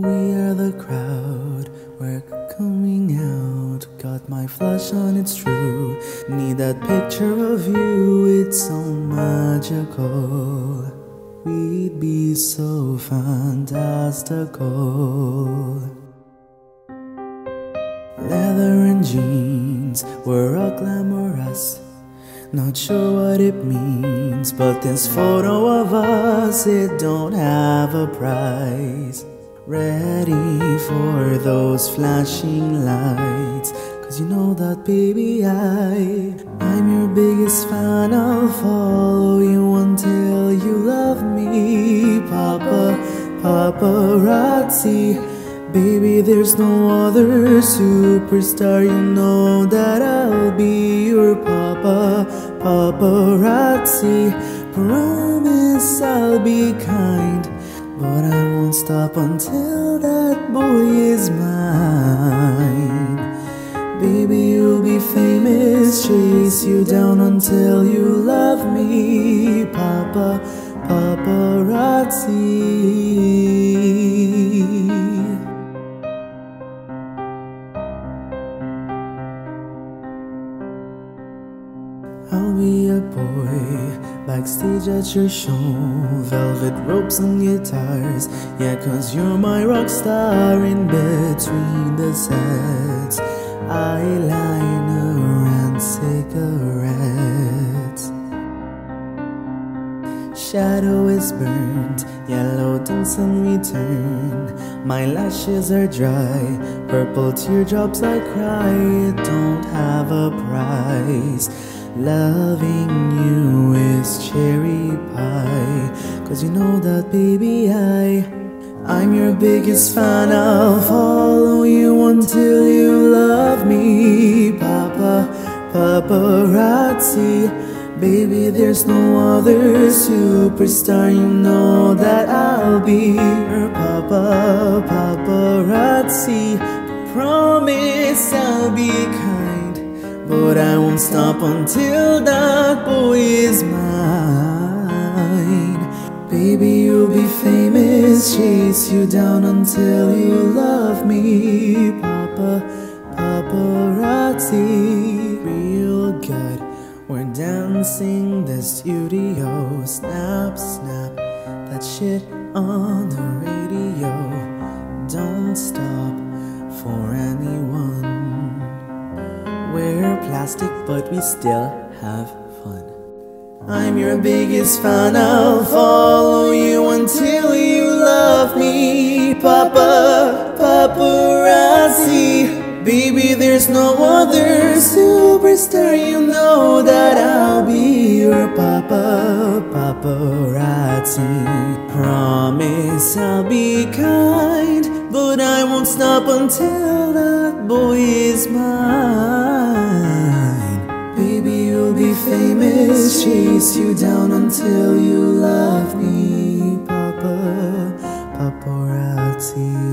We are the crowd, we're coming out. Got my flash on, it's true. Need that picture of you, it's so magical. We'd be so fantastical. Leather and jeans, we're all glamorous. Not sure what it means, but this photo of us, it don't have a price. Ready for those flashing lights, 'cause you know that baby I'm your biggest fan. I'll follow you until you love me. Paparazzi. Baby, there's no other superstar. You know that I'll be your paparazzi. Promise I'll be kind, but I won't stop until that boy is mine. Baby, you'll be famous, chase you down until you love me. Paparazzi. I'll be a boy, backstage at your show. Velvet ropes and guitars, yeah, 'cause you're my rock star. In between the sets, eyeliner and cigarettes. Shadow is burnt, yellow tints in return. My lashes are dry, purple teardrops I cry. It don't have a price. Loving you is cherry pie, 'cause you know that baby I'm your biggest fan. I'll follow you until you love me. Paparazzi. Baby, there's no other superstar. You know that I'll be your paparazzi. Promise I'll be kind, but I won't stop until that boy is mine. Baby, you'll be famous, chase you down until you love me. Paparazzi. Real good, we're dancing the studio. Snap, snap, that shit on the radio. Don't stop for anyone. We're plastic, but we still have fun. I'm your biggest fan. I'll follow you until you love me. Paparazzi. Baby, there's no other superstar. You know that I'll be your paparazzi. Promise I'll be kind, but I won't stop until that boy is mine. Baby, you'll be famous, chase you down until you love me. Paparazzi.